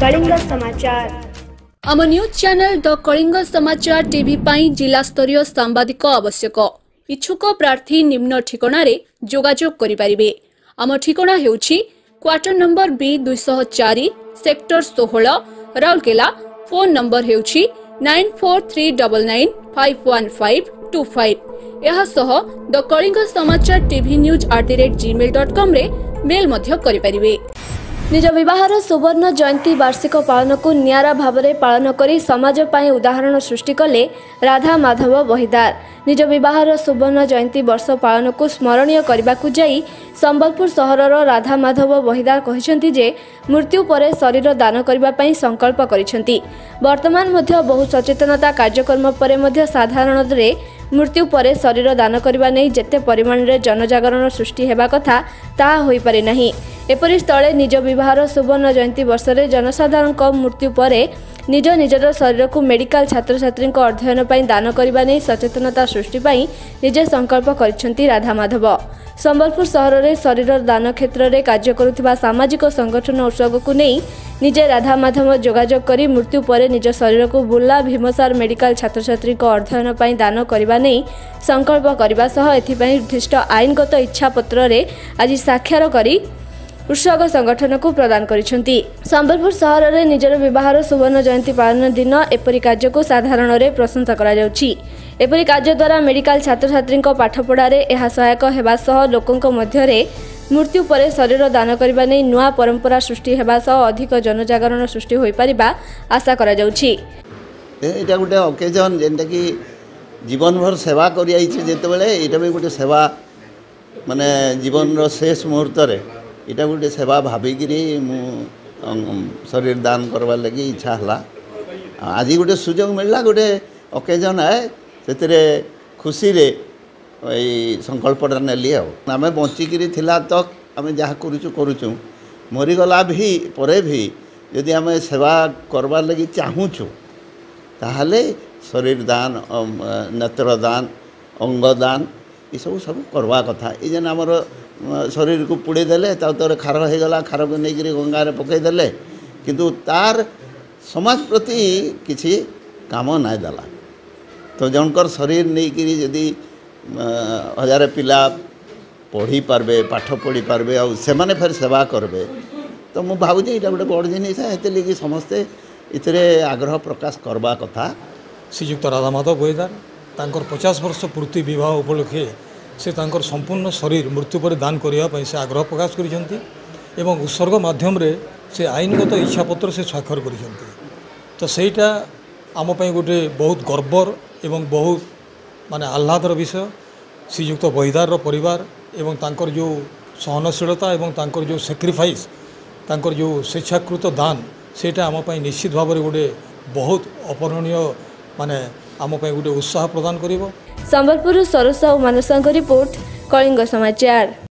कलिंग समाचार आम news channel the Kalinga समाचार टीवी पाई जिला स्तरीय सांबादिक आवश्यक इच्छुक प्रार्थी निम्न ठिकाणा जोगाजोग करिपारिबे। आम ठिकाणा हेउछि quarter number B 204 sector 16 Rourkela. Phone number हेउछि 9439951525। यह सह द कलिंग समाचार टीवी news@gmail.com रे मेल मध्य करिपारिबे। निज विवाहर सुवर्ण जयंती वार्षिक पालन को नियारा भावरे पालन करी समाज पाई उदाहरण सृष्टि कले राधा माधव बहिदार। निज विवाहर सुवर्ण जयंती वर्ष पालन को स्मरणीय करने को जाई संबलपुर सहरर राधा माधव बहिदार कहिसेंती जे मृत्यु परे शरीर दान करबा पई संकल्प करिसेंती। वर्तमान मध्य बहु सचेतनता कार्यक्रम परे मध्य साधारण रे मृत्यु परे शरीर दान करबा नै जेते परिमाण रे जनजागरण सृष्टि हेबा कथा ताहा होई पारे नाही। एपरि स्थले निज विवाहर सुवर्ण जयंती वर्ष रे जनसाधारण मृत्यु परे निज निजर शरीर को मेडिकल छात्र छात्री अध्ययन पर दान करने नहीं सचेतनता सृष्टि निजे संकल्प करिसेंती राधा माधव। संबलपुर सहर में शरीर दान क्षेत्र में कार्य करुवा सामाजिक संगठन उत्सव को नहीं निजे राधा माधव जोगाजोग करी मृत्यु पर निज शरीर को बुर्ला भीमसार मेडिकल छात्र छात्री अध्ययन पर दान करने नहीं संकल्प करने निर्दिष्ट आईनगत इच्छा पत्र रे आज साक्षर करी उत्सव संगठन को प्रदान करिसेंती। संबलपुर सहर में निजर विवाहर सुवर्ण जयंती पालन दिन एपरी कार्य को साधारण रे प्रशंसा करा जाउछि। एपरी कार्य द्वारा मेडिकल छात्र छात्री पाठपढ़ा यह सहायक हेबा सह लोकंक मध्य रे मृत्यु परे शरीर दान करबा नै नुआ परंपरा सृष्टि हेबा सह अधिक जनजागरण सृष्टि होई परिबा आशा करा जाउछि। एटा गुटे ओकेजन जेंटा कि जीवन भर सेवा करि आइछि जेतेबेले एटा भी गुटे सेवा माने जीवन रो शेष मुहूर्त रे इटा गोटे सेवा भाविकी शरीर दान करवार लगी इच्छा है। आज गोटे सुजोग मिलला गोटे ओकेजन है से खुशी रे संकल्पटा नेली आम बचिकी थिला तक आम जहाँ करुचु मरीगला भी परे भी यदि आम सेवा करवार लगी चाहूँ ताहले शरीर दान नेत्र दान अंग दान ये सब करवा कथा। ये जेन आमर शरीर को पुड़ी देले तर खार हो गला खार को लेकर गंगार पकईदे किंतु तार समाज प्रति किसी काम ना देला तो जनकर शरीर नहीं करी यदि हजार पिला पढ़ी पारबे पाठ पढ़ी पारबे और से माने फिर सेवा करबे तो मु भावुँ ये गोटे बड़ जिनिस है समस्ते इतरे आग्रह प्रकाश करवा कथा। श्रीजुक्त राधा माधव बहिदार तांकर 50 वर्ष पूर्ति विवाह उपलक्षे से तांकर संपूर्ण शरीर मृत्यु पर दान करने से आग्रह प्रकाश करिसेंती एवं उत्सर्ग माध्यम रे से आईनगत इच्छा पत्र से स्वाक्षर करिसेंती। तो सेटा आम पई गोटे बहुत गर्वर एवं बहुत माने आह्लादर विषय। श्रीजुक्त बहिदार परिवार एवं तांकर जो सहनशीलता एवं तांकर जो सैक्रिफाइस तांकर जो स्वेच्छाकृत दान सेटा आम पई निश्चित भाव में गोटे बहुत अपरणीय माने आम पई गोटे उत्साह प्रदान करिवो। संबलपुर सरोसा और मानसांग रिपोर्ट कलिंग समाचार।